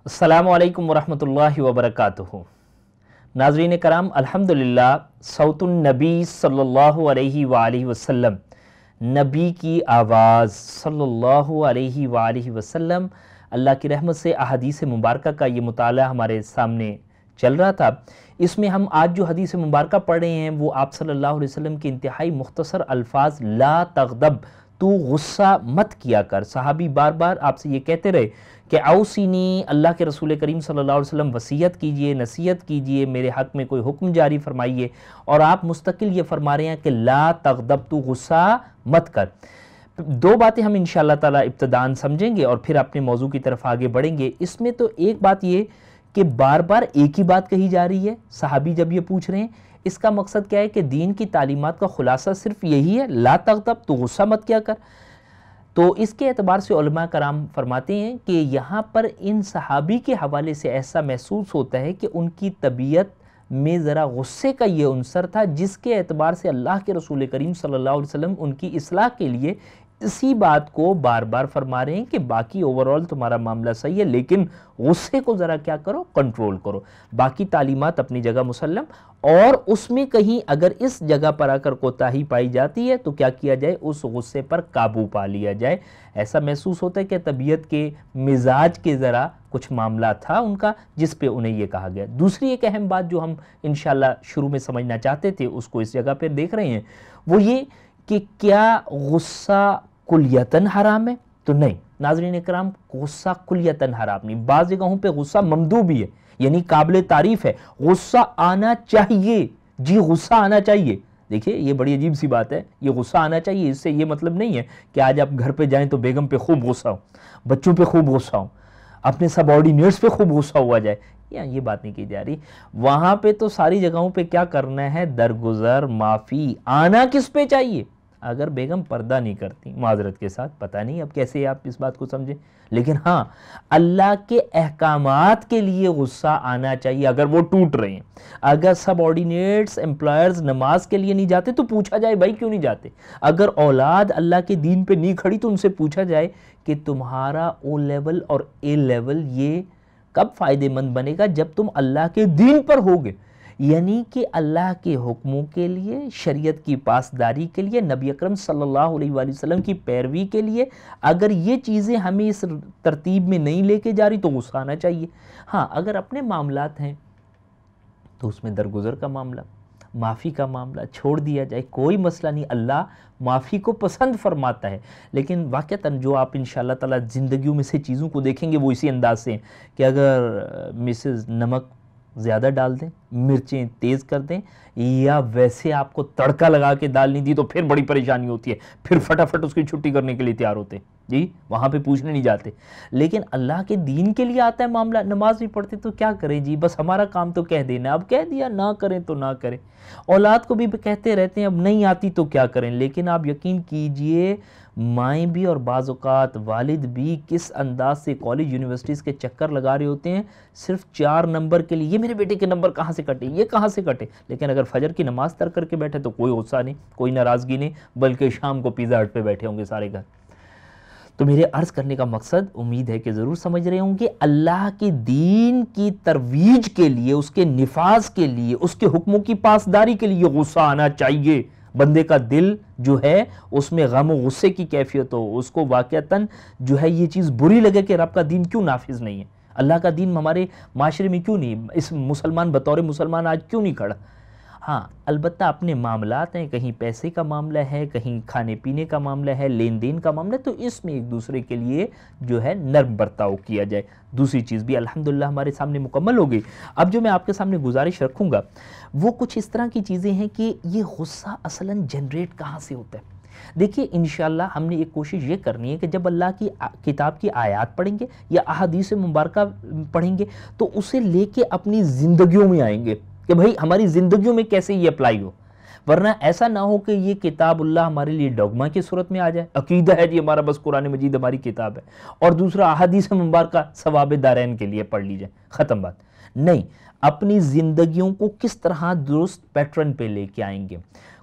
अस्सलामु अलैकुम वरहमतुल्लाहि वबरकातुहू। नाज़रीन कराम, अल्हम्दुलिल्लाह सौतुन नबी सल्लल्लाहु अलैहि वालैहि वसल्लम, नबी की आवाज़ सल्लल्लाहु अलैहि वालैहि वसल्लम, अल्लाह की रहमत से अहादीस मुबारका का ये मुताला हमारे सामने चल रहा था। इसमें हम आज जो हदीस मुबारका पढ़ रहे हैं वो आप सल्लल्लाहु अलैहि वसल्लम के इंतहाई मुख्तसर अल्फाज, ला तग़दब, तू गुस्सा मत किया कर। सहाबी बार बार आपसे ये कहते रहे कि औसीनी, अल्लाह के रसूल करीम सल्लल्लाहु अलैहि वसल्लम वसीयत कीजिए, नसीहत कीजिए, मेरे हक़ में कोई हुक्म जारी फरमाइए। और आप मुस्तकिल ये फरमा रहे हैं कि ला तग़दब, तू गुस्सा मत कर। दो बातें हम इंशाअल्लाह ताला इब्तिदान समझेंगे और फिर अपने मौजू की तरफ आगे बढ़ेंगे। इसमें तो एक बात ये कि बार बार एक ही बात कही जा रही है। सहाबी जब ये पूछ रहे हैं, इसका मकसद क्या है कि दीन की तालीमात का खुलासा सिर्फ यही है, ला तग़दब, तू गुस्सा मत किया कर। तो इसके एतबार से उलमा कराम फरमाते हैं कि यहाँ पर इन सहाबी के हवाले से ऐसा महसूस होता है कि उनकी तबीयत में ज़रा गुस्से का ये उनसर था, जिसके एतबार से अल्लाह के रसूल करीम सल्लल्लाहु अलैहि वसल्लम उनकी इस्लाह के लिए इसी बात को बार बार फरमा रहे हैं कि बाकी ओवरऑल तुम्हारा मामला सही है, लेकिन गुस्से को ज़रा क्या करो, कंट्रोल करो। बाकी तालीमात अपनी जगह मुसल्लम, और उसमें कहीं अगर इस जगह पर आकर कोताही पाई जाती है तो क्या किया जाए, उस गुस्से पर काबू पा लिया जाए। ऐसा महसूस होता है कि तबीयत के मिजाज के ज़रा कुछ मामला था उनका, जिस पे उन्हें ये कहा गया। दूसरी एक अहम बात जो हम इंशाल्लाह शुरू में समझना चाहते थे, उसको इस जगह पर देख रहे हैं, वो ये कि क्या गुस्सा कुलियतन हराम है? तो नहीं नाज़रीन इकराम, गुस्सा कुलियतन हराम नहीं। बाज़ जगहों पे गुस्सा ममदू भी है, यानी काबिल तारीफ है, गुस्सा आना चाहिए। जी गुस्सा आना चाहिए। देखिए ये बड़ी अजीब सी बात है, ये गुस्सा आना चाहिए, इससे ये मतलब नहीं है कि आज आप घर पे जाएं तो बेगम पे खूब गुस्सा हो, बच्चों पे खूब गुस्सा हो, अपने सबऑर्डिनेट्स पे खूब गुस्सा हुआ जाए, या ये बात नहीं की जा रही। वहां पे तो सारी जगहों पे क्या करना है, दरगुजर, माफ़ी। आना किस पे चाहिए? अगर बेगम पर्दा नहीं करती, माजरत के साथ, पता नहीं अब कैसे आप इस बात को समझें, लेकिन हाँ अल्लाह के अहकामात के लिए गुस्सा आना चाहिए। अगर वो टूट रहे हैं, अगर सबऑर्डिनेट्स एम्प्लॉयर्स नमाज के लिए नहीं जाते तो पूछा जाए भाई क्यों नहीं जाते। अगर औलाद अल्लाह के दीन पे नहीं खड़ी तो उनसे पूछा जाए कि तुम्हारा ओ लेवल और ए लेवल ये कब फ़ायदेमंद बनेगा, जब तुम अल्लाह के दीन पर होगे, यानी कि अल्लाह के हुक्मों के लिए, शरीयत की पासदारी के लिए, नबी अकरम सल्लल्लाहु अलैहि वसल्लम की पैरवी के लिए। अगर ये चीज़ें हमें इस तरतीब में नहीं लेके जा रही तो गुस्सा आना चाहिए। हाँ अगर अपने मामलात हैं तो उसमें दरगुजर का मामला, माफ़ी का मामला छोड़ दिया जाए, कोई मसला नहीं। अल्लाह माफ़ी को पसंद फरमाता है, लेकिन वाक़तन जो आप इंशाअल्लाह ताला ज़िंदगियों में से चीज़ों को देखेंगे वो इसी अंदाज से हैं कि अगर मिसेस नमक ज़्यादा डाल दें, मिर्चें तेज़ कर दें, या वैसे आपको तड़का लगा के दाल नहीं दी तो फिर बड़ी परेशानी होती है, फिर फटाफट उसकी छुट्टी करने के लिए तैयार होते हैं जी, वहाँ पे पूछने नहीं जाते। लेकिन अल्लाह के दीन के लिए आता है मामला, नमाज नहीं पढ़ते तो क्या करें जी, बस हमारा काम तो कह देना, अब कह दिया ना करें तो ना करें। औलाद को भी कहते रहते हैं अब नहीं आती तो क्या करें, लेकिन आप यकीन कीजिए माएँ भी और बाज़ औक़ात वालिद भी किस अंदाज से कॉलेज यूनिवर्सिटीज़ के चक्कर लगा रहे होते हैं सिर्फ 4 नंबर के लिए। ये मेरे बेटे के नंबर कहाँ से कटे, ये कहाँ से कटे, लेकिन अगर फजर की नमाज़ तर करके बैठे तो कोई गुस्सा नहीं, कोई नाराज़गी नहीं, बल्कि शाम को पिज़्ज़ा हट पे बैठे होंगे सारे घर। तो मेरे अर्ज़ करने का मकसद, उम्मीद है कि ज़रूर समझ रहे होंगे, अल्लाह के दीन की तरवीज के लिए, उसके निफाज के लिए, उसके हुक्मों की पासदारी के लिए गुस्सा आना चाहिए। बंदे का दिल जो है उसमें गम और गुस्से की कैफियत हो, उसको वाक़तन जो है ये चीज़ बुरी लगे कि रब का दीन क्यों नाफिज नहीं है, अल्लाह का दीन हमारे माशरे में क्यों नहीं, इस मुसलमान बतौर मुसलमान आज क्यों नहीं खड़ा। हाँ अलबत्ता अपने मामलात हैं, कहीं पैसे का मामला है, कहीं खाने पीने का मामला है, लेन देन का मामला है, तो इसमें एक दूसरे के लिए जो है नर्म बर्ताव किया जाए। दूसरी चीज़ भी अल्हम्दुलिल्लाह हमारे सामने मुकम्मल हो गई। अब जो मैं आपके सामने गुजारिश रखूँगा वो कुछ इस तरह की चीज़ें हैं कि ये गुस्सा असलन जनरेट कहाँ से होता है। देखिए इंशाअल्लाह हमने एक कोशिश ये करनी है कि जब अल्लाह की किताब की आयत पढ़ेंगे या अहादीस मुबारका पढ़ेंगे तो उसे लेके अपनी ज़िंदगियों में आएंगे कि भाई हमारी ज़िंदगियों में कैसे ये अप्लाई हो। वरना ऐसा ना हो कि ये किताबुल्लाह हमारे लिए डॉगमा की सूरत में आ जाए, अकीदा है जी हमारा, बस कुरान मजीद हमारी किताब है, और दूसरा अहादीस मुबारका सवाब दारैन के लिए पढ़ लीजिए, ख़त्म बात। नहीं, अपनी ज़िंदगियों को किस तरह दुरुस्त पैटर्न पे लेके आएंगे।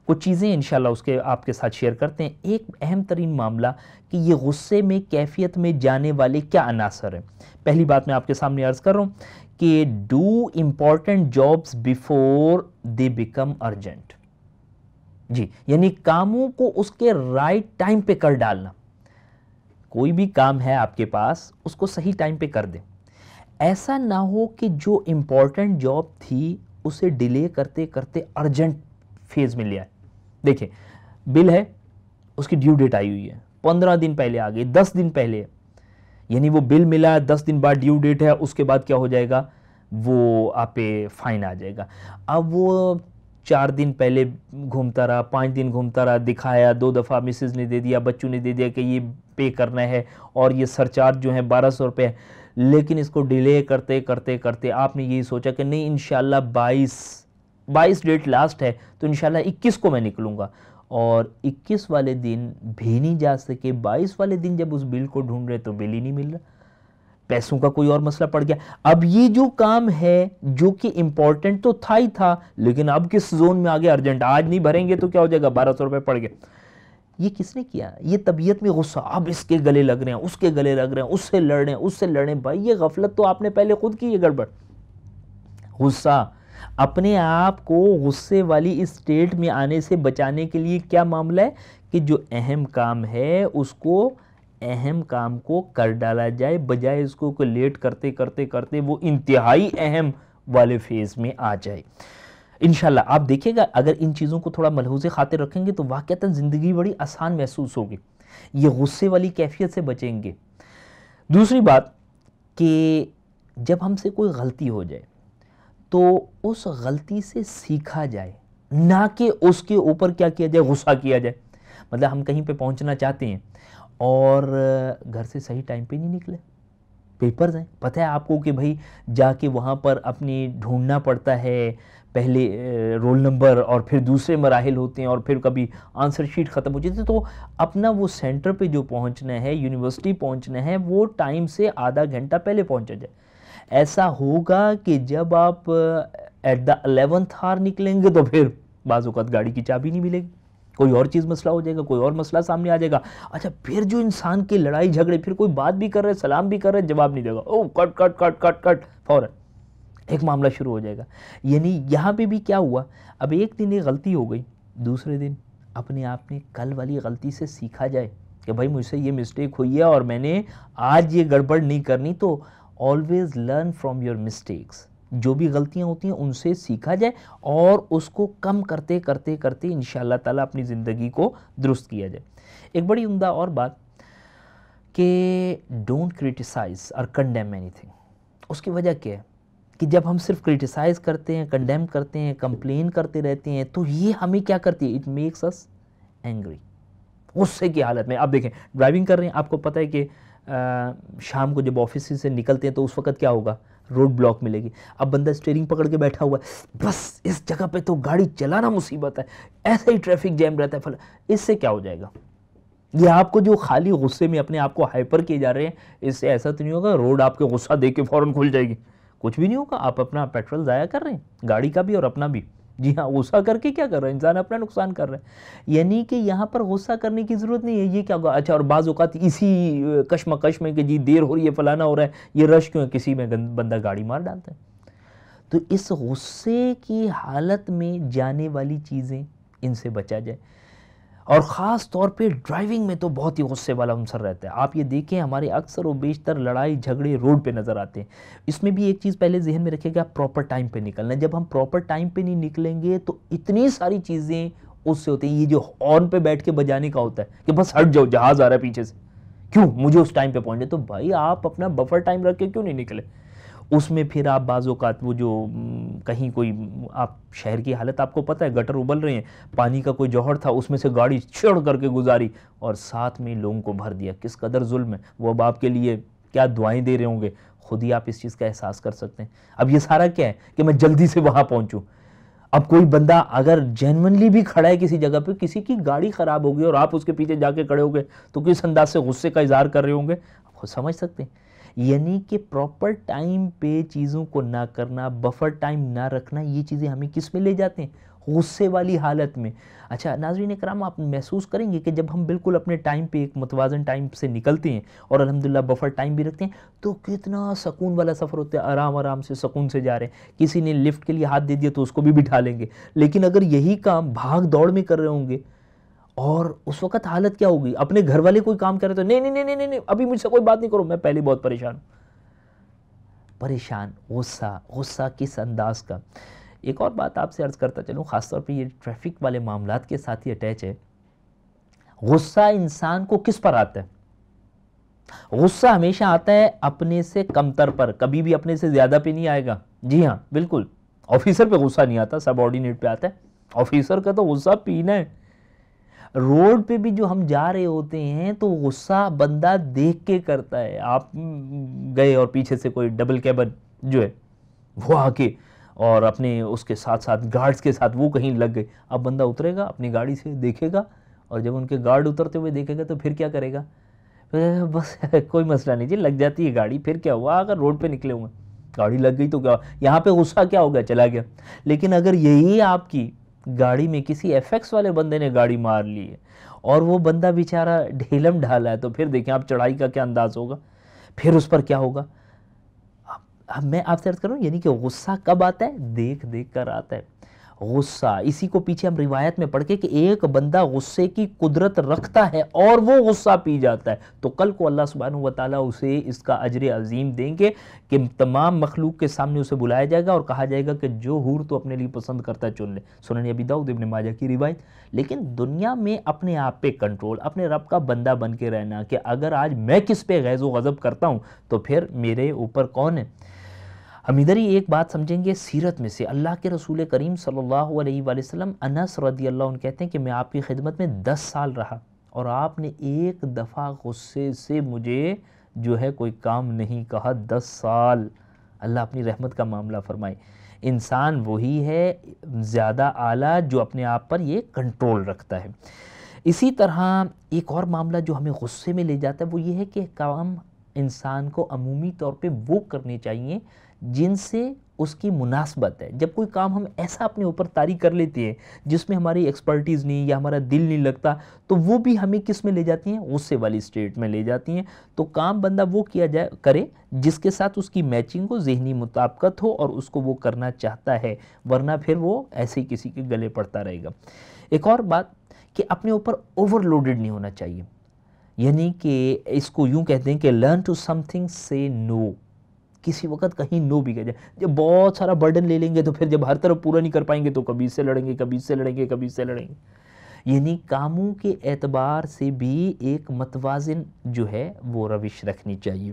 کچھ چیزیں انشاءاللہ اس کے آپ کے ساتھ شیئر کرتے ہیں. ایک اہم ترین معاملہ کہ یہ غصے میں کیفیت میں جانے والے کیا عناصر ہیں. پہلی بات میں آپ کے سامنے عرض کر رہا ہوں کہ do important jobs before they become urgent. جی یعنی کاموں کو اس کے رائٹ ٹائم پہ کر ڈالنا. کوئی بھی کام ہے آپ کے پاس اس کو صحیح ٹائم پہ کر دیں. ایسا نہ ہو کہ جو امپورٹنٹ جاب تھی اسے ڈیلے کرتے کرتے ارجنٹ فیز میں لے آئے. دیکھیں بل ہے, اس کی ڈیو ڈیٹ آئی ہوئی ہے, 15 دن پہلے آ گئی, 10 دن پہلے, یعنی وہ بل ملا 10 دن بعد ڈیو ڈیٹ ہے, اس کے بعد کیا ہو جائے گا, وہ آپ پہ فائن آ جائے گا. اب وہ 4 دن پہلے گھومتا رہا, 5 دن گھومتا رہا, دکھایا, 2 دفعہ مسز نے دے دیا, بچوں نے دے دیا کہ یہ پے کرنا ہے اور یہ سرچارج جو ہے 1200 روپے ہے, لیکن اس کو ڈیلے کرتے کرتے کرتے آپ نے یہی سوچا کہ نہیں انشاءاللہ 22 ڈیٹ لاسٹ ہے تو انشاءاللہ 21 کو میں نکلوں گا, اور 21 والے دن بھی نہیں جا سکے. 22 والے دن جب اس بل کو ڈھونڈ رہے تو بل ہی نہیں مل رہا, پیسوں کا کوئی اور مسئلہ پڑ گیا. اب یہ جو کام ہے جو کہ امپورٹنٹ تو تھا ہی تھا, لیکن اب کس زون میں آگے ارجنٹ, آج نہیں بھریں گے تو کیا ہو جائے گا, 1200 روپے پڑ گئے. یہ کس نے کیا؟ یہ طبیعت میں غصہ, اب اس کے گلے لگ رہے ہیں, اس کے گلے لگ رہے ہیں, اس سے لڑ رہے ہیں, اس سے لڑیں. بھائی یہ غفلت تو آپ نے پہلے خود کی ہے گڑبڑ. غصہ اپنے آپ کو غصے والی اس اسٹیٹ میں آنے سے بچانے کے لیے کیا معاملہ ہے کہ جو اہم کام ہے اس کو اہم کام کو کر ڈالا جائے, بجائے اس کو لیٹ کرتے کرتے کرتے وہ انتہائی اہم والے فیز میں آ جائے. انشاءاللہ آپ دیکھیں گا اگر ان چیزوں کو تھوڑا ملحوظ خاطر رکھیں گے تو واقعتاً زندگی بڑی آسان محسوس ہوگی, یہ غصے والی کیفیت سے بچیں گے. دوسری بات کہ جب ہم سے کوئی غلطی ہو جائے تو اس غلطی سے سیکھا جائے, نہ کہ اس کے اوپر کیا کیا جائے, غصہ کیا جائے. مطلب ہم کہیں پہ پہنچنا چاہتے ہیں اور گھر سے صحیح ٹائم پہ نہیں نکلے, پیپرز ہیں, پتہ ہے آپ کو کہ بھائی جا کے وہاں پر اپنی ڈھونڈنا پڑتا ہے, پہلے رول نمبر اور پھر دوسرے مراحل ہوتے ہیں اور پھر کبھی آنسر شیٹ ختم ہو جاتی ہے, تو اپنا وہ سینٹر پہ جو پہنچنا ہے, یونیورسٹی پہنچنا ہے, وہ ٹائم سے آدھا گھنٹہ پہلے پہنچا جائے. ایسا ہوگا کہ جب آپ ایٹ دا 11th hour نکلیں گے تو پھر بعض اوقات گاڑی کی چابی نہیں ملے گی, کوئی اور چیز مسئلہ ہو جائے گا, کوئی اور مسئلہ سامنے آ جائے گا. اچھا پھر جو انسان کی لڑائی جھگڑے, پھر کوئی بات بھی کر رہے, سلام بھی کر رہے, جواب نہیں دے گا, او کٹ کٹ کٹ کٹ کٹ, فوراً ایک معاملہ شروع ہو جائے گا. یعنی یہاں پہ بھی کیا ہوا, اب ایک دن ایک غلطی ہو گئی, دوسرے دن اپنے آپ نے کل والی غلطی سے سیکھا جائے کہ بھائی مجھ سے یہ مسٹیک ہوئی ہے اور میں نے آج یہ گڑبڑ نہیں کرنی. تو always learn from your mistakes, جو بھی غلطیاں ہوتی ہیں ان سے سیکھا جائے اور اس کو کم کرتے کرتے کرتے انشاءاللہ تعالیٰ اپنی زندگی کو درست کیا جائے. ایک بڑی عمدہ اور بات کہ don't criticize or condemn anything. اس کی وجہ کیا ہے کہ جب ہم صرف کرٹیسائز کرتے ہیں, کنڈیم کرتے ہیں, کمپلین کرتے رہتے ہیں تو یہ ہمیں کیا کرتی ہے, اٹ میکس us angry, غصے کی حالت میں. آپ دیکھیں ڈرائیونگ کر رہے ہیں, آپ کو پتہ ہے کہ شام کو جب آفس سے نکلتے ہیں تو اس وقت کیا ہوگا, روڈ بلاک ملے گی. اب بندہ اسٹیئرنگ پکڑ کے بیٹھا ہوا ہے, بس اس جگہ پہ تو گاڑی چلانا مصیبت ہے, ایسا ہی ٹریفک جیم رہتا ہے, اس سے کیا ہو جائے گا, یہ آپ کو جو خالی غصے میں اپنے آپ کو ہائپر کیے جا رہے ہیں, اس سے ایسا تو نہیں ہوگا روڈ آپ کے غصہ دیکھ کے فوراً کھل جائے گی, کچھ بھی نہیں ہوگا. آپ اپنا پیٹرول ضائع کر رہے ہیں, گاڑی کا بھی اور اپنا بھی. جی ہاں, غصہ کر کے کیا کر رہا ہے انسان, اپنا نقصان کر رہا ہے. یعنی کہ یہاں پر غصہ کرنے کی ضرورت نہیں ہے. یہ کیا ہوگا, اچھا اور بعض اوقات اسی کشمکش میں کہ جی دیر ہو رہی ہے, فلانا ہو رہا ہے, یہ رش کیوں ہے, کسی میں بندہ گاڑی مار ڈالتا ہے. تو اس غصے کی حالت میں جانے والی چیزیں ان سے بچا جائے. اور خاص طور پہ ڈرائیونگ میں تو بہت ہی غصے والا عنصر رہتا ہے. آپ یہ دیکھیں ہمارے اکثر و بیشتر لڑائی جھگڑے روڈ پہ نظر آتے ہیں. اس میں بھی ایک چیز پہلے ذہن میں رکھے گا, پراپر ٹائم پہ نکلنا ہے. جب ہم پراپر ٹائم پہ نہیں نکلیں گے تو اتنی ساری چیزیں اس سے ہوتی ہیں. یہ جو ہارن پہ بیٹھ کے بجانے کا ہوتا ہے کہ بس ہٹ جاؤ, جہاز آ رہا ہے پیچھے سے, کیوں مجھے اس ٹائم پہ پہنچے. تو بھائی آپ اپنا بفر ٹائم رکھ کے کیوں نہیں نکلے. اس میں پھر آپ بعض اوقات وہ جو کہیں کوئی آپ شہر کی حالت آپ کو پتہ ہے, گٹر ابل رہے ہیں, پانی کا کوئی جوہر تھا, اس میں سے گاڑی چڑھ کر کے گزاری اور ساتھ میں لوگوں کو بھر دیا. کس قدر ظلم ہے. وہ اب آپ کے لیے کیا دعائیں دے رہے ہوں گے, خود ہی آپ اس چیز کا احساس کر سکتے ہیں. اب یہ سارا کیا ہے کہ میں جلدی سے وہاں پہنچوں. اب کوئی بندہ اگر جینونلی بھی کھڑا ہے کسی جگہ پہ, کسی کی گاڑی خراب ہو گئی اور آپ اس کے پیچھے جا کے کھڑے ہو گئے تو کس انداز سے غصے کا اظہار کر رہے ہوں گے, آپ خود سمجھ سکتے ہیں. یعنی کہ پراپر ٹائم پہ چیزوں کو نہ کرنا, بفر ٹائم نہ رکھنا, یہ چیزیں ہمیں کس میں لے جاتے ہیں, غصے والی حالت میں. اچھا ناظرین کرام، آپ محسوس کریں گے کہ جب ہم بالکل اپنے ٹائم پہ ایک متوازن ٹائم سے نکلتے ہیں اور الحمدللہ بفر ٹائم بھی رکھتے ہیں تو کتنا سکون والا سفر ہوتا ہے، آرام آرام سے سکون سے جا رہے ہیں. کسی نے لفٹ کے لیے ہاتھ دے دیا تو اس کو بھی بٹھا لیں گے. لیکن اگر یہی کام بھاگ دوڑ میں کر رہے ہوں گے اور اس وقت حالت کیا ہوگی؟ اپنے گھر والے کوئی کام کر رہے تو نہیں نہیں نہیں نہیں نہیں ابھی مجھ سے کوئی بات نہیں کرو، میں پہلے بہت پریشان ہوں. پریشان، غصہ کس انداز کا. ایک اور بات آپ سے عرض کرتا چلوں، خاص طور پہ یہ ٹریفک والے معاملات کے ساتھ ہی اٹیچ ہے. غصہ انسان کو کس پر آتا ہے؟ غصہ ہمیشہ آتا ہے اپنے سے کمتر پر، کبھی بھی اپنے سے زیادہ پہ نہیں آئے گا. جی ہاں بالکل، آفیسر پہ غصہ نہیں آتا، سب آرڈینیٹ پہ آتا ہے. آفیسر کا تو غصہ پینا ہے. روڈ پہ بھی جو ہم جا رہے ہوتے ہیں تو غصہ بندہ دیکھ کے کرتا ہے. آپ گئے اور پیچھے سے کوئی ڈبل کیبن جو ہے وہ آ کے اور اپنے اس کے ساتھ ساتھ گارڈز کے ساتھ وہ کہیں لگ گئے. اب بندہ اترے گا اپنی گاڑی سے، دیکھے گا، اور جب ان کے گارڈ اترتے ہوئے دیکھے گا تو پھر کیا کرے گا؟ بس کوئی مسئلہ نہیں جی، لگ جاتی ہے گاڑی، پھر کیا ہوا؟ اگر روڈ پہ نکلے ہوئے گاڑی لگ گئی تو کیا، یہاں پہ غصہ کیا ہو گیا، چلا گیا. لیکن اگر یہی آپ کی گاڑی میں کسی ایف ایکس والے بندے نے گاڑی مار لی ہے اور وہ بندہ بیچارہ ڈھیلم ڈھالا ہے تو پھر دیکھیں آپ چڑھائی کا کیا انداز ہوگا، پھر اس پر کیا ہوگا. اب میں آپ سے عرض کروں یعنی کہ غصہ کب آتا ہے؟ دیکھ دیکھ کر آتا ہے غصہ. اسی کو پیچھے ہم روایت میں پڑھ کے کہ ایک بندہ غصے کی قدرت رکھتا ہے اور وہ غصہ پی جاتا ہے تو کل کو اللہ سبحانہ وتعالیٰ اسے اس کا اجر عظیم دیں گے کہ تمام مخلوق کے سامنے اسے بلایا جائے گا اور کہا جائے گا کہ جو حور تو اپنے لیے پسند کرتا ہے چن لے. سنن ابی داؤد ابن ماجہ کی روایت. لیکن دنیا میں اپنے آپ پہ کنٹرول، اپنے رب کا بندہ بن کے رہنا کہ اگر آج میں کس پہ غیظ و غضب کرتا ہوں تو پھر میرے اوپر کون ہے. ہم ادھر ہی ایک بات سمجھیں گے سیرت میں سے. اللہ کے رسول کریم صلی اللہ علیہ وآلہ وسلم، انس رضی اللہ عنہ کہتے ہیں کہ میں آپ کی خدمت میں 10 سال رہا اور آپ نے ایک دفعہ غصے سے مجھے جو ہے کوئی کام نہیں کہا. 10 سال. اللہ اپنی رحمت کا معاملہ فرمائے. انسان وہی ہے زیادہ اعلیٰ جو اپنے آپ پر یہ کنٹرول رکھتا ہے. اسی طرح ایک اور معاملہ جو ہمیں غصے میں لے جاتا ہے وہ یہ ہے کہ کام انسان کو عمومی طور پہ وہ کرنے چاہیے جن سے اس کی مناسبت ہے. جب کوئی کام ہم ایسا اپنے اوپر طاری کر لیتے ہیں جس میں ہماری ایکسپرٹیز نہیں یا ہمارا دل نہیں لگتا تو وہ بھی ہمیں کس میں لے جاتی ہیں؟ غصے والی سٹیٹ میں لے جاتی ہیں. تو کام بندہ وہ کیا جائے کرے جس کے ساتھ اس کی میچنگ ہو، ذہنی مطابقت ہو اور اس کو وہ کرنا چاہتا ہے، ورنہ پھر وہ ایسے ہی کسی کے گلے پڑتا رہے گا. ایک اور بات کہ اپنے اوپر اوور لوڈڈ نہیں ہونا چاہیے. یعنی کہ اس کو یوں کہتے ہیں کہ لرن ٹو سم تھنگ سے نو. کسی وقت کہیں نو بھی کہہ جائے. جب بہت سارا برڈن لے لیں گے تو پھر جب ہر طرف پورا نہیں کر پائیں گے تو کبھی اس سے لڑیں گے، کبھی اس سے لڑیں گے، کبھی اس سے لڑیں گے. یعنی کاموں کے اعتبار سے بھی ایک متوازن جو ہے وہ روش رکھنی چاہیے.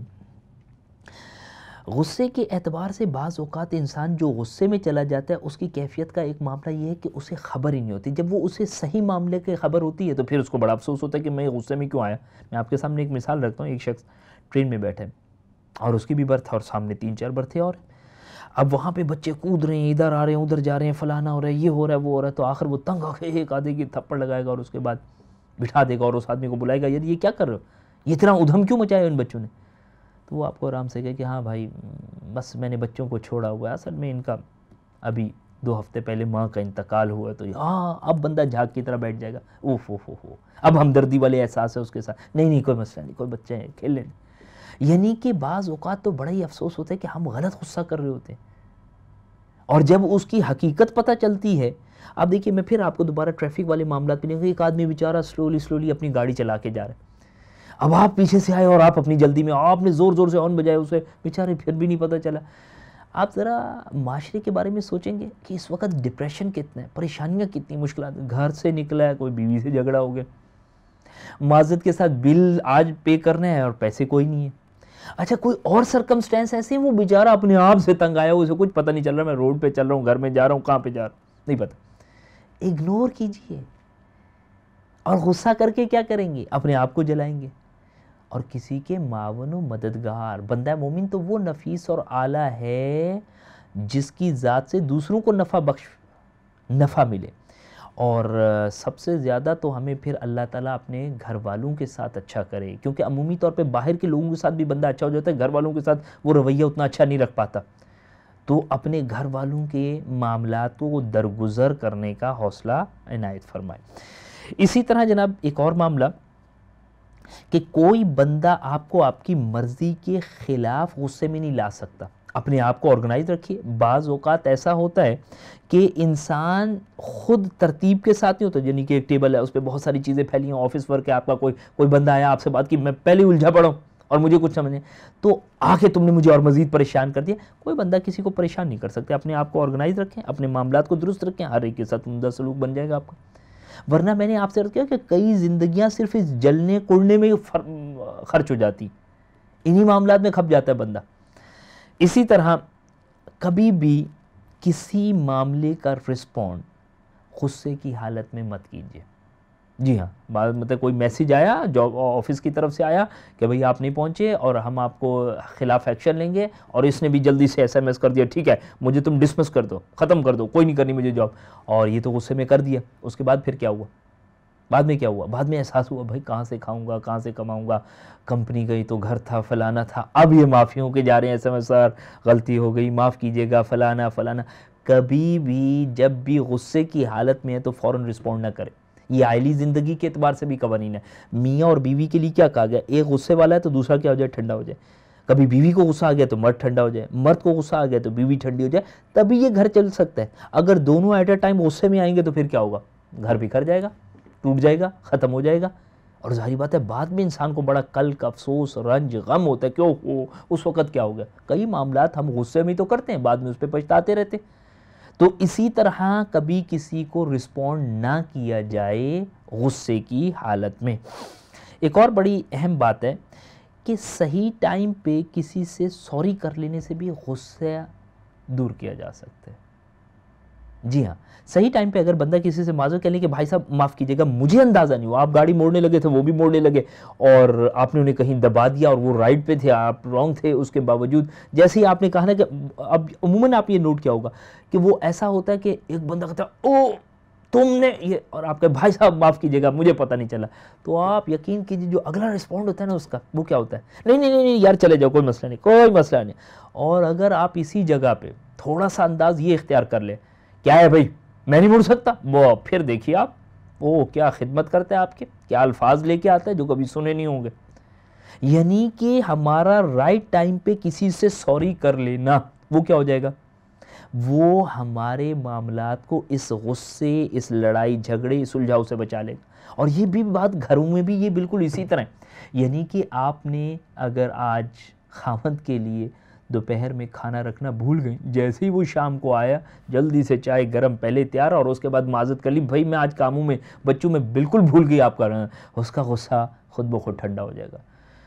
غصے کے اعتبار سے بعض اوقات انسان جو غصے میں چلا جاتا ہے اس کی کیفیت کا ایک معاملہ یہ ہے کہ اسے خبر ہی نہیں ہوتی. جب وہ اسے صحیح معاملے کی خبر ہوتی ہے تو پھر اس کو بڑا افسوس ہوتا ہے کہ میں غصے میں کیوں آیا. میں آپ کے سامنے ایک مثال رکھتا ہوں. ایک شخص ٹرین میں بیٹھے اور اس کی بھی برتھ اور سامنے 3-4 برتھیں اور اب وہاں پہ بچے کود رہے ہیں، ادھر آ رہے ہیں، ادھر جا رہے ہیں، فلانا ہو رہا ہے، یہ ہو رہا ہے، وہ ہو رہا ہے. تو آخر وہ تنگ آ کے ایک آدھے کی تھپڑ لگائے گا اور اس کے بعد بٹھا دے گا اور اس آدمی کو بلائے گا، یار یہ کیا کر رہے ہو، یہ اتنا ادھم کیوں مچایا ان بچوں نے. تو وہ آپ کو آرام سے کہے کہ ہاں بھائی بس میں نے بچوں کو چھوڑا ہوا ہے، اصل میں ان کا ابھی 2 ہفتے پہلے ماں کا انتقال ہوا ہے. تو ہاں اب بندہ جھاگ کی طرح بیٹھ جائے گا. اوف اوف اوف، اب ہمدردی والے احساس ہے اس کے ساتھ. نہیں کوئی مسئلہ نہیں، کوئی بچے ہیں کھیل لیں. یعنی کہ بعض اوقات تو بڑا ہی افسوس ہوتا ہے کہ ہم غلط غصہ کر رہے ہوتے ہیں اور جب اس کی حقیقت پتہ چلتی ہے. اب دیکھیے میں پھر آپ کو دوبارہ ٹریفک والے معاملات پہ نہیں کہ ایک آدمی بیچارہ سلولی اپنی گاڑی چلا کے جا رہا ہے. اب آپ پیچھے سے آئے اور آپ اپنی جلدی میں آپ نے زور سے ہارن بجائے، اسے بیچارے پھر بھی نہیں پتہ چلا. آپ ذرا معاشرے کے بارے میں سوچیں گے کہ اس وقت ڈپریشن کتنا ہے، پریشانیاں کتنی، مشکلات. گھر سے نکلا ہے، کوئی بیوی سے جھگڑا ہو گیا، معذرت کے ساتھ بل آج پے کرنا ہے اور پیسے کوئی نہیں ہے. اچھا کوئی اور سرکمسٹینس ایسے ہیں وہ بیچارہ اپنے آپ سے تنگ آیا، اسے کچھ پتہ نہیں چل رہا میں روڈ پہ چل رہا ہوں، گھر میں جا رہا ہوں، کہاں پہ جا رہا ہوں نہیں پتہ. اگنور کیجئے اور غصہ کر کے کیا کریں گے؟ اپنے آپ کو جلائیں گے. اور کسی کے معاون و مددگار بندہ مومن تو وہ نفیس اور اعلیٰ ہے جس کی ذات سے دوسروں کو نفع ملے. اور سب سے زیادہ تو ہمیں پھر اللہ تعالیٰ اپنے گھر والوں کے ساتھ اچھا کرے، کیونکہ عمومی طور پہ باہر کے لوگوں کے ساتھ بھی بندہ اچھا ہو جاتا ہے، گھر والوں کے ساتھ وہ رویہ اتنا اچھا نہیں رکھ پاتا. تو اپنے گھر والوں کے معاملات کو درگزر کرنے کا حوصلہ عنایت فرمائے۔ اسی طرح جناب ایک اور معاملہ کہ کوئی بندہ آپ کو آپ کی مرضی کے خلاف غصے میں نہیں لا سکتا۔ اپنے آپ کو آرگنائز رکھیے۔ بعض اوقات ایسا ہوتا ہے کہ انسان خود ترتیب کے ساتھ نہیں ہوتا، یعنی کہ ایک ٹیبل ہے اس پہ بہت ساری چیزیں پھیلی ہیں، آفس ورک ہے آپ کا، کوئی بندہ آیا آپ سے بات کی، میں پہلے الجھا پڑا ہوں اور مجھے کچھ سمجھ نہیں، تو آ کے تم نے مجھے اور مزید پریشان کر دیا۔ کوئی بندہ کسی کو پریشان نہیں کر سکتے۔ اپنے آپ کو آرگنائز رکھیں، اپنے معاملات کو درست رکھیں، ہر ایک کے ساتھ عمدہ سلوک بن جائے گا آپ کا۔ ورنہ میں نے آپ سے عرض کیا کہ کئی زندگیاں صرف اس جلنے کڑنے میں خرچ ہو جاتی، انہی معاملات میں کھپ جاتا ہے بندہ۔ اسی طرح کبھی بھی کسی معاملے کا رسپونڈ غصے کی حالت میں مت کیجیے۔ جی ہاں، مطلب کوئی میسیج آیا جاب آفس کی طرف سے آیا کہ بھئی آپ نہیں پہنچے اور ہم آپ کو خلاف ایکشن لیں گے، اور اس نے بھی جلدی سے ایس ایم ایس کر دیا، ٹھیک ہے مجھے تم ڈسمس کر دو، ختم کر دو، کوئی نہیں کرنی مجھے جاب، اور یہ تو غصے میں کر دیا۔ اس کے بعد پھر کیا ہوا؟ بعد میں کیا ہوا؟ بعد میں احساس ہوا بھائی کہاں سے کھاؤں گا، کہاں سے کماؤں گا، کمپنی گئی تو گھر تھا، فلانا تھا، اب یہ معافیوں کے جا رہے ہیں ایس ایم ایس، سر غلطی ہو گئی معاف کیجیے گا، فلانا فلانا۔ کبھی بھی جب بھی غصے کی حالت میں ہے تو فوراً رسپونڈ نہ کرے۔ یہ آئلی زندگی کے اعتبار سے بھی قوانین ہے۔ میاں اور بیوی کے لیے کیا کہا گیا؟ ایک غصے والا ہے تو دوسرا کیا ہو جائے؟ ٹھنڈا ہو جائے۔ کبھی بیوی کو غصہ آ گیا تو مرد ٹھنڈا ہو جائے، مرد کو غصہ آ گیا تو بیوی ٹھنڈی ہو جائے، تبھی یہ گھر چل سکتا ہے۔ اگر دونوں ایٹ اے ٹائم غصے میں آئیں گے تو پھر کیا ہوگا؟ گھر بکھر جائے گا، ٹوٹ جائے گا، ختم ہو جائے گا۔ اور ظاہری بات ہے بعد میں انسان کو بڑا قلق، افسوس، رنج، غم ہوتا ہے کہ اوہ اس وقت کیا ہو گیا۔ کئی معاملات ہم غصے میں تو کرتے ہیں، بعد میں اس پہ پچھتاتے رہتے۔ تو اسی طرح کبھی کسی کو رسپونڈ نہ کیا جائے غصے کی حالت میں۔ ایک اور بڑی اہم بات ہے کہ صحیح ٹائم پہ کسی سے سوری کر لینے سے بھی غصہ دور کیا جا سکتا ہے۔ جی ہاں، صحیح ٹائم پہ اگر بندہ کسی سے معذرت کر لے کہ بھائی صاحب معاف کیجیے گا مجھے اندازہ نہیں ہوا، آپ گاڑی موڑنے لگے تھے وہ بھی موڑنے لگے اور آپ نے انہیں کہیں دبا دیا اور وہ رائٹ پہ تھے، آپ رانگ تھے، اس کے باوجود جیسے ہی آپ نے کہا نا کہ اب عموماً آپ یہ نوٹ کیا ہوگا کہ وہ ایسا ہوتا ہے کہ ایک بندہ کہتا ہے او تم نے یہ، اور آپ کہ بھائی صاحب معاف کیجیے گا مجھے پتہ نہیں چلا، تو آپ یقین کیجیے جو اگلا رسپونڈ ہوتا ہے نا اس کا وہ کیا ہوتا ہے؟ نہیں نہیں نہیں یار چلے جاؤ، کوئی مسئلہ نہیں، کوئی مسئلہ نہیں۔ اور اگر آپ اسی جگہ پہ تھوڑا سا انداز یہ اختیار کر لیں، کیا ہے بھائی میں نہیں مڑ سکتا، وہ پھر دیکھیے آپ وہ کیا خدمت کرتا ہے آپ کے، کیا الفاظ لے کے آتا ہے جو کبھی سنے نہیں ہوں گے۔ یعنی کہ ہمارا رائٹ ٹائم پہ کسی سے سوری کر لینا وہ کیا ہو جائے گا؟ وہ ہمارے معاملات کو اس غصے، اس لڑائی جھگڑے، اس الجھاؤ سے بچا لے گا۔ اور یہ بھی بات گھروں میں بھی یہ بالکل اسی طرح ہے۔ یعنی کہ آپ نے اگر آج خاوند کے لیے دوپہر میں کھانا رکھنا بھول گئیں، جیسے ہی وہ شام کو آیا جلدی سے چائے گرم پہلے تیار اور اس کے بعد معذرت کر لی بھائی میں آج کاموں میں بچوں میں بالکل بھول گئی آپ کا، اس کا غصہ خود بخود ٹھنڈا ہو جائے گا۔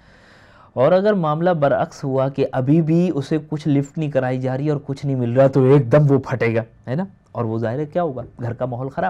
اور اگر معاملہ برعکس ہوا کہ ابھی بھی اسے کچھ لفٹ نہیں کرائی جا رہی اور کچھ نہیں مل رہا تو ایک دم وہ پھٹے گا، ہے نا، اور وہ ظاہر ہے کیا ہوگا؟ گھر کا ماحول خراب۔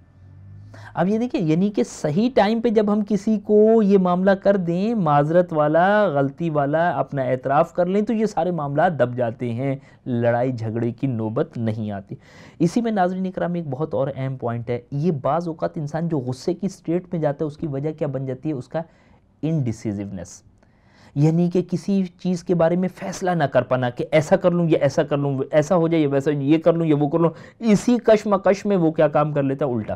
اب یہ دیکھیں یعنی کہ صحیح ٹائم پہ جب ہم کسی کو یہ معاملہ کر دیں، معذرت والا، غلطی والا، اپنا اعتراف کر لیں تو یہ سارے معاملات دب جاتے ہیں، لڑائی جھگڑے کی نوبت نہیں آتی۔ اسی میں ناظرین اکرام ایک بہت اور اہم پوائنٹ ہے، یہ بعض اوقات انسان جو غصے کی سٹیٹ میں جاتا ہے اس کی وجہ کیا بن جاتی ہے؟ اس کا انڈیسیزونیس، یعنی کہ کسی چیز کے بارے میں فیصلہ نہ کر پانا کہ ایسا کر لوں یا ایسا کر لوں، ایسا ہو جائے یا ویسا، یہ کر لوں یا وہ کر لوں، اسی کشمکش میں وہ کیا کام کر لیتا ہے؟ الٹا۔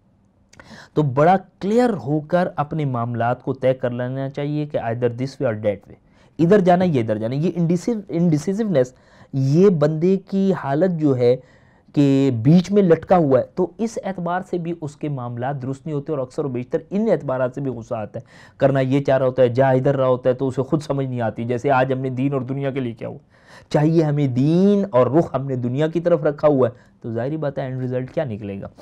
تو بڑا کلیئر ہو کر اپنے معاملات کو طے کر لینا چاہیے کہ either this way or that way، ادھر جانا یہ ادھر جانا۔ یہ انڈیسیزونیس یہ بندے کی حالت جو ہے کہ بیچ میں لٹکا ہوا ہے، تو اس اعتبار سے بھی اس کے معاملات درست نہیں ہوتے اور اکثر و بیشتر ان اعتبارات سے بھی غصہ آتا ہے۔ کرنا یہ چاہ رہا ہوتا ہے، جا ادھر رہا ہوتا ہے تو اسے خود سمجھ نہیں آتی، جیسے آج ہم نے دین اور دنیا کے لیے کیا ہوا، چاہیے ہمیں دین اور رخ ہم نے دنیا کی طرف رکھا ہوا ہے، تو ظاہری بات ہے اینڈ رزلٹ کیا نکلے گا۔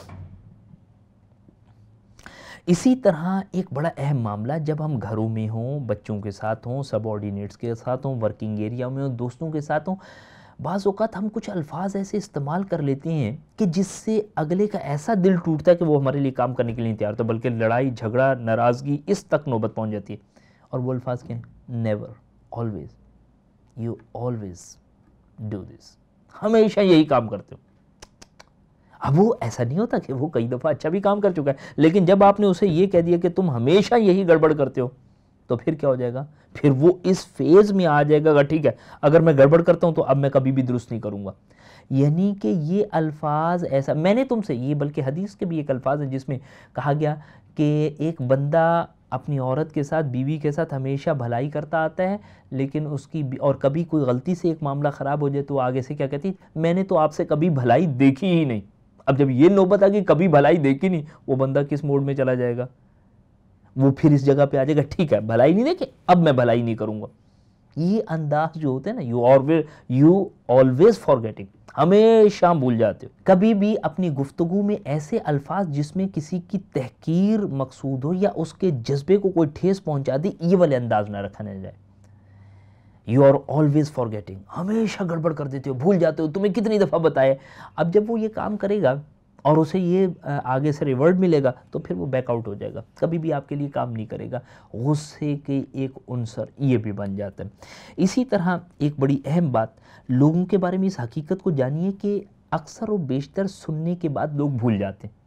اسی طرح ایک بڑا اہم معاملہ جب ہم گھروں میں ہوں، بچوں کے ساتھ ہوں، سب آرڈینیٹس کے ساتھ ہوں، ورکنگ ایریا میں ہوں، دوستوں کے ساتھ ہوں، بعض اوقات ہم کچھ الفاظ ایسے استعمال کر لیتے ہیں کہ جس سے اگلے کا ایسا دل ٹوٹتا ہے کہ وہ ہمارے لیے کام کرنے کے لیے نہیں تیار ہوتا، بلکہ لڑائی جھگڑا ناراضگی اس تک نوبت پہنچ جاتی ہے۔ اور وہ الفاظ کیا ہیں؟ Never, always, you always do this, ہمیشہ یہی کام کرتے ہو۔ اب وہ ایسا نہیں ہوتا کہ وہ کئی دفعہ اچھا بھی کام کر چکا ہے، لیکن جب آپ نے اسے یہ کہہ دیا کہ تم ہمیشہ یہی گڑبڑ کرتے ہو، تو پھر کیا ہو جائے گا؟ پھر وہ اس فیز میں آ جائے گا ٹھیک ہے اگر میں گڑبڑ کرتا ہوں تو اب میں کبھی بھی درست نہیں کروں گا. یعنی کہ یہ الفاظ ایسا میں نے تم سے یہ بلکہ حدیث کے بھی ایک الفاظ ہیں جس میں کہا گیا کہ ایک بندہ اپنی عورت کے ساتھ بیوی کے ساتھ ہمیشہ بھلائی کرتا آتا ہے لیکن اس کی اور کبھی کوئی غلطی سے ایک معاملہ خراب ہو جائے تو آگے سے کیا کہتی میں نے تو آپ سے کبھی بھلائی دیکھی ہی نہیں. اب جب یہ نوبت آ گئی کبھی بھلائی دیکھی نہیں وہ بندہ کس موڈ میں چلا جائے گا؟ وہ پھر اس جگہ پہ آ جائے گا ٹھیک ہے بھلائی نہیں دیکھے اب میں بھلائی نہیں کروں گا. یہ انداز جو ہوتے ہیں نا یو آلویز فارگیٹنگ ہمیشہ بھول جاتے ہو. کبھی بھی اپنی گفتگو میں ایسے الفاظ جس میں کسی کی تحقیر مقصود ہو یا اس کے جذبے کو کوئی ٹھیس پہنچا دے یہ والے انداز نہ رکھا جائے. یو آر آلویز فارگیٹنگ ہمیشہ گڑبڑ کر دیتے ہو بھول جاتے ہو تمہیں کتنی دفعہ بتایا. اب جب وہ یہ کام کرے گا اور اسے یہ آگے سے ریورڈ ملے گا تو پھر وہ بیک آؤٹ ہو جائے گا کبھی بھی آپ کے لیے کام نہیں کرے گا. غصے کے ایک عنصر یہ بھی بن جاتا ہے. اسی طرح ایک بڑی اہم بات لوگوں کے بارے میں اس حقیقت کو جانیے کہ اکثر و بیشتر سننے کے بعد لوگ بھول جاتے ہیں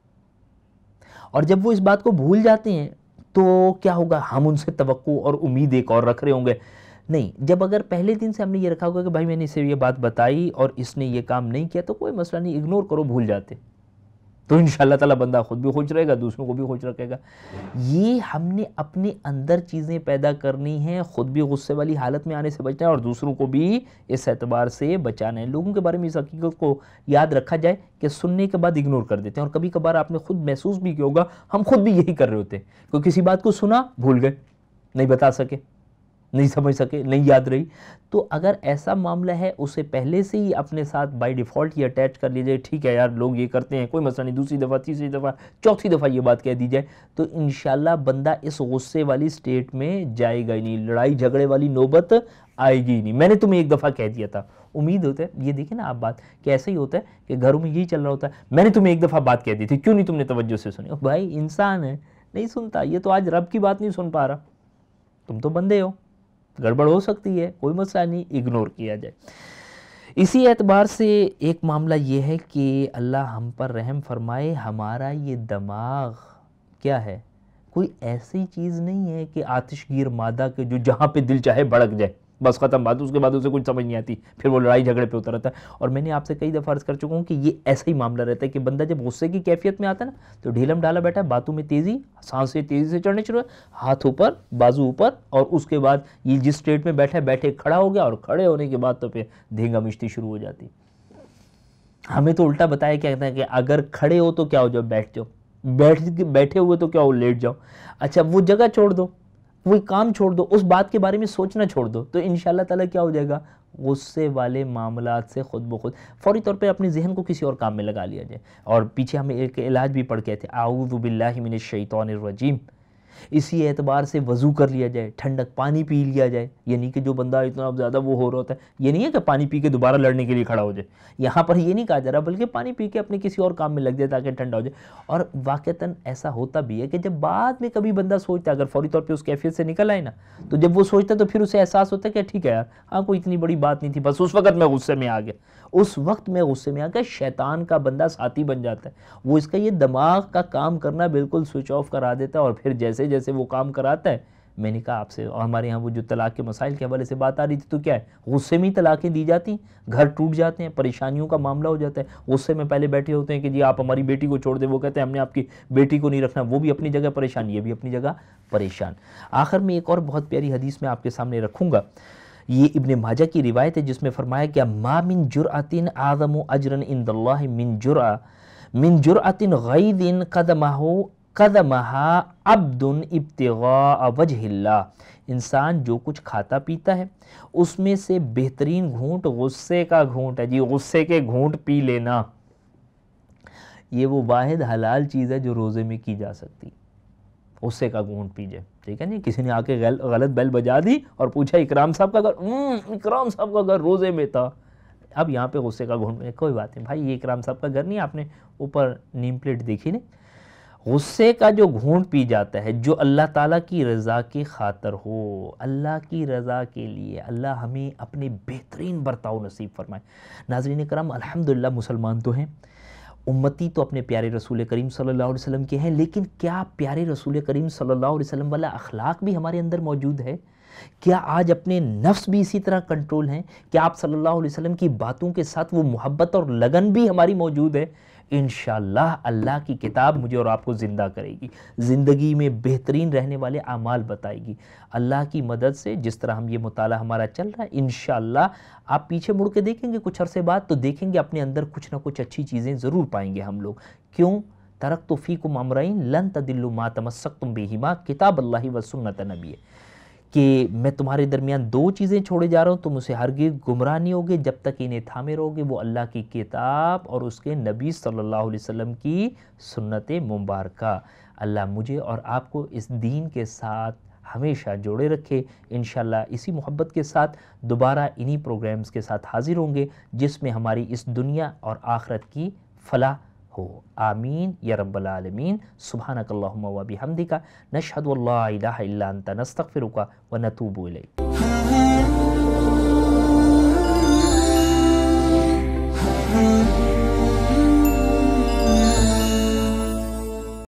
اور جب وہ اس بات کو بھول جاتے ہیں تو کیا ہوگا ہم ان سے توقع اور امید ایک اور رکھ رہے ہوں گے. نہیں جب اگر پہلے دن سے ہم نے یہ رکھا ہوگا کہ بھائی میں نے اسے یہ بات بتائی اور اس نے یہ کام نہیں کیا تو کوئی مسئلہ نہیں اگنور کرو بھول جاتے تو انشاءاللہ تعالیٰ بندہ خود بھی خوش رہے گا دوسروں کو بھی خوش رکھے گا. یہ ہم نے اپنے اندر چیزیں پیدا کرنی ہیں خود بھی غصے والی حالت میں آنے سے بچنا ہے اور دوسروں کو بھی اس اعتبار سے بچانا ہے. لوگوں کے بارے میں اس حقیقت کو یاد رکھا جائے کہ سننے کے بعد اگنور کر دیتے ہیں اور کبھی کبھار آپ نے خود محسوس بھی کیا ہوگا ہم خود بھی یہی کر رہے ہوتے ہیں کوئی کسی بات کو سنا بھول گئے نہیں بتا سکے نہیں سمجھ سکے نہیں یاد رہی. تو اگر ایسا معاملہ ہے اسے پہلے سے ہی اپنے ساتھ بائی ڈیفالٹ یہ اٹیچ کر لیجئے ٹھیک ہے یار لوگ یہ کرتے ہیں کوئی مسئلہ نہیں دوسری دفعہ تیسری دفعہ چوتھی دفعہ یہ بات کہہ دی جائے تو انشاءاللہ بندہ اس غصے والی سٹیٹ میں جائے گا ہی نہیں لڑائی جھگڑے والی نوبت آئے گی ہی نہیں. میں نے تمہیں ایک دفعہ کہہ دیا تھا امید ہوتا ہے یہ دیکھیں نا آپ بات کہ ایسا ہی ہوتا ہے کہ گھروں میں یہی چل رہا ہوتا ہے میں نے تمہیں ایک دفعہ بات کہہ دی تھی کیوں نہیں تم نے توجہ سے سنی. بھائی انسان ہے نہیں سنتا یہ تو آج رب کی بات نہیں سن پا رہا تم تو بندے ہو گڑبڑ ہو سکتی ہے کوئی مسئلہ نہیں اگنور کیا جائے. اسی اعتبار سے ایک معاملہ یہ ہے کہ اللہ ہم پر رحم فرمائے ہمارا یہ دماغ کیا ہے کوئی ایسی چیز نہیں ہے کہ آتش گیر مادہ کے جو جہاں پہ دل چاہے بھڑک جائے بس ختم بات اس کے بعد اسے کچھ سمجھ نہیں آتی پھر وہ لڑائی جھگڑے پہ اتر آتا ہے. اور میں نے آپ سے کئی دفعہ عرض کر چکا ہوں کہ یہ ایسا ہی معاملہ رہتا ہے کہ بندہ جب غصے کی کیفیت میں آتا ہے نا تو ڈھیلم ڈھالا بیٹھا ہے باتوں میں تیزی سانسیں تیزی سے چڑھنے شروع ہاتھ اوپر بازو اوپر اور اس کے بعد یہ جس اسٹیٹ میں بیٹھا ہے بیٹھے کھڑا ہو گیا اور کھڑے ہونے کے بعد تو پھر دھینگا مشتی شروع ہو جاتی. ہمیں تو الٹا بتایا کیا کہتا ہے کہ اگر کھڑے ہو تو کیا ہو جاؤ بیٹھ جاؤ بیٹھے ہوئے تو کیا ہو لیٹ جاؤ. اچھا وہ جگہ چھوڑ دو وہ کام چھوڑ دو اس بات کے بارے میں سوچنا چھوڑ دو تو انشاءاللہ تعالیٰ کیا ہو جائے گا غصے والے معاملات سے خود بخود فوری طور پہ اپنے ذہن کو کسی اور کام میں لگا لیا جائے. اور پیچھے ہمیں ایک علاج بھی پڑھ کے تھے اعوذ باللہ من الشیطان الرجیم. اسی اعتبار سے وضو کر لیا جائے ٹھنڈک پانی پی لیا جائے یعنی کہ جو بندہ اتنا زیادہ وہ ہو رہا ہوتا ہے یہ نہیں ہے کہ پانی پی کے دوبارہ لڑنے کے لیے کھڑا ہو جائے یہاں پر یہ نہیں کہا جا رہا بلکہ پانی پی کے اپنے کسی اور کام میں لگ جائے تاکہ ٹھنڈا ہو جائے. اور واقعتاً ایسا ہوتا بھی ہے کہ جب بعد میں کبھی بندہ سوچتا ہے اگر فوری طور پہ اس کیفیت سے نکل آئے نا تو جب وہ سوچتا ہے تو پھر اسے احساس ہوتا ہے کہ ٹھیک ہے یار ہاں کوئی اتنی بڑی بات نہیں تھی بس اس وقت میں غصے میں آ گیا شیطان کا بندہ ساتھی بن جاتا ہے وہ اس کا یہ دماغ کا کام کرنا بالکل سوئچ آف کرا دیتا ہے اور پھر جیسے جیسے وہ کام کراتا ہے میں نے کہا آپ سے اور ہمارے یہاں وہ جو طلاق کے مسائل کے حوالے سے بات آ رہی تھی تو کیا ہے غصے میں ہی طلاقیں دی جاتی ہیں گھر ٹوٹ جاتے ہیں پریشانیوں کا معاملہ ہو جاتا ہے. غصے میں پہلے بیٹھے ہوتے ہیں کہ جی آپ ہماری بیٹی کو چھوڑ دیں وہ کہتے ہیں ہم نے آپ کی بیٹی کو نہیں رکھنا وہ بھی اپنی جگہ پریشان یہ بھی اپنی جگہ پریشان. آخر میں ایک اور بہت پیاری حدیث میں آپ کے سامنے رکھوں گا یہ ابن ماجہ کی روایت ہے جس میں فرمایا کہ ما من جرأۃ اعظم اجرا عند اللہ من جرأۃ غیظ قدمها عبد ابتغاء وجہ اللہ. انسان جو کچھ کھاتا پیتا ہے اس میں سے بہترین گھونٹ غصے کا گھونٹ ہے جی غصے کے گھونٹ پی لینا یہ وہ واحد حلال چیز ہے جو روزے میں کی جا سکتی غصے کا گھونٹ پی جائے ٹھیک ہے نہیں کسی نے آ کے غلط بیل بجا دی اور پوچھا اکرام صاحب کا گھر روزے میں تھا اب یہاں پہ غصے کا گھونٹ کوئی بات نہیں بھائی یہ اکرام صاحب کا گھر نہیں آپ نے اوپر نیم پلیٹ دیکھی نہیں. غصے کا جو گھونٹ پی جاتا ہے جو اللہ تعالیٰ کی رضا کی خاطر ہو اللہ کی رضا کے لیے اللہ ہمیں اپنے بہترین برتاؤ نصیب فرمائے. ناظرین کرام الحمدللہ مسلمان تو ہیں उम्मती तो अपने प्यारे रसूल करीम सल्लल्लाहु अलैहि वसल्लम के हैं, लेकिन क्या प्यारे रसूल करीम सल्लल्लाहु अलैहि वसल्लम वाला अखलाक भी हमारे अंदर मौजूद है? क्या आज अपने नफ्स भी इसी तरह कंट्रोल हैं? क्या आप सल्लल्लाहु अलैहि वसल्लम की बातों के साथ वो मोहब्बत और लगन भी हमारी मौजूद है? इंशाअल्लाह अल्लाह की किताब मुझे और आपको ज़िंदा करेगी, ज़िंदगी में बेहतरीन रहने वाले आमाल बताएगी। अल्लाह की मदद से जिस तरह हम ये मुताला हमारा चल रहा है, इंशाअल्लाह आप पीछे मुड़ के देखेंगे कुछ अरसे बाद तो देखेंगे अपने अंदर कुछ ना कुछ अच्छी चीज़ें ज़रूर पाएंगे हम लोग। क्यों? तरक्तु फ़ीकुम अमरैन लन तदिल्लु मा तमस्सक्तुम बिहिमा किताबल्लाहि व सुन्नत नबी, कि मैं तुम्हारे दरमियान दो चीज़ें छोड़े जा रहा हूँ, तुम उसे हरगिज़ गुमराह नहीं होगे जब तक इन्हें थामे रहोगे, वो अल्लाह की किताब और उसके नबी सल्लल्लाहु अलैहि वसल्लम की सुन्नत मुबारका। अल्लाह मुझे और आपको इस दीन के साथ हमेशा जोड़े रखे। इंशाअल्लाह इसी मोहब्बत के साथ दोबारा इन्हीं प्रोग्राम्स के साथ हाजिर होंगे जिसमें हमारी इस दुनिया और आखिरत की फलाह हो। आमीन या रब्बल आलमीन। सुब्हानकल्लाहुम्मा व बिहम्दिका नशहदु अल्ला इलाहा इल्ला अंता नस्तगफिरुका व नतूबु इलैक।